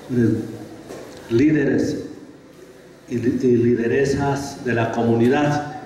líderes y lideresas de la comunidad,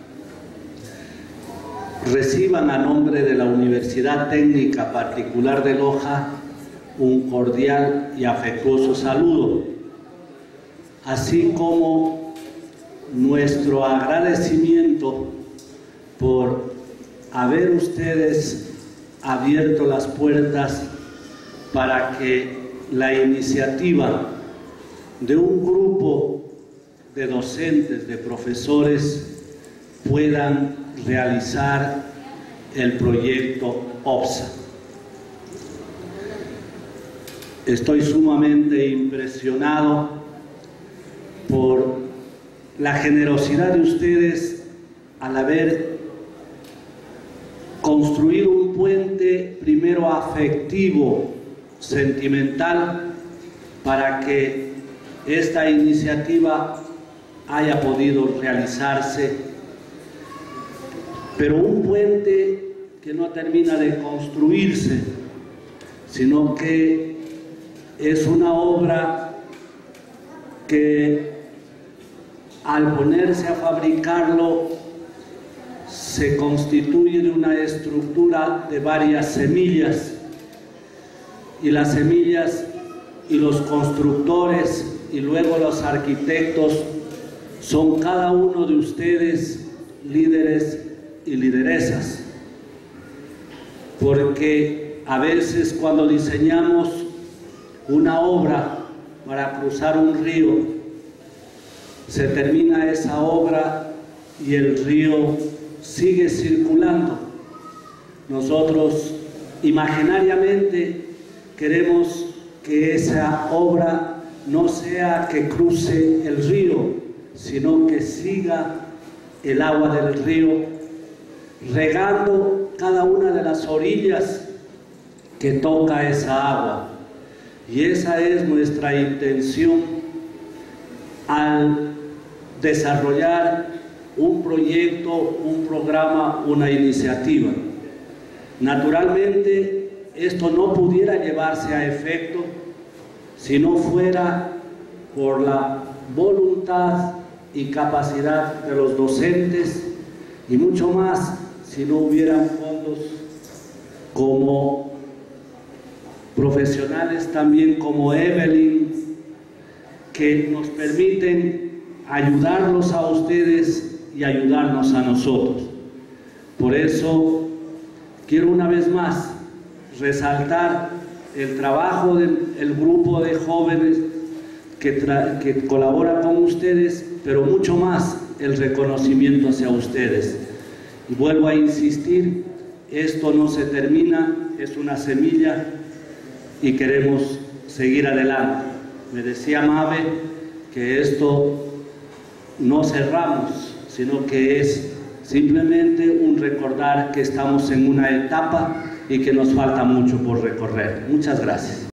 reciban a nombre de la Universidad Técnica Particular de Loja un cordial y afectuoso saludo, así como nuestro agradecimiento por haber ustedes abierto las puertas para que la iniciativa de un grupo de docentes, de profesores, puedan realizar el proyecto OPSA. Estoy sumamente impresionado por la generosidad de ustedes al haber construido un puente primero afectivo, sentimental, para que esta iniciativa haya podido realizarse, pero un puente que no termina de construirse, sino que es una obra que al ponerse a fabricarlo se constituye de una estructura de varias semillas, y las semillas y los constructores y luego los arquitectos son cada uno de ustedes, líderes y lideresas, porque a veces cuando diseñamos una obra para cruzar un río, se termina esa obra y el río sigue circulando. Nosotros imaginariamente queremos que esa obra no sea que cruce el río, sino que siga el agua del río, regando cada una de las orillas que toca esa agua. Y esa es nuestra intención al desarrollar un proyecto, un programa, una iniciativa. Naturalmente, esto no pudiera llevarse a efecto si no fuera por la voluntad y capacidad de los docentes, y mucho más si no hubieran fondos como profesionales también como Evelyn, que nos permiten ayudarlos a ustedes y ayudarnos a nosotros. Por eso quiero una vez más resaltar el trabajo del grupo de jóvenes que colabora con ustedes, pero mucho más el reconocimiento hacia ustedes. Y vuelvo a insistir, esto no se termina, es una semilla y queremos seguir adelante. Me decía Mabe que esto no cerramos, sino que es simplemente un recordar que estamos en una etapa y que nos falta mucho por recorrer. Muchas gracias.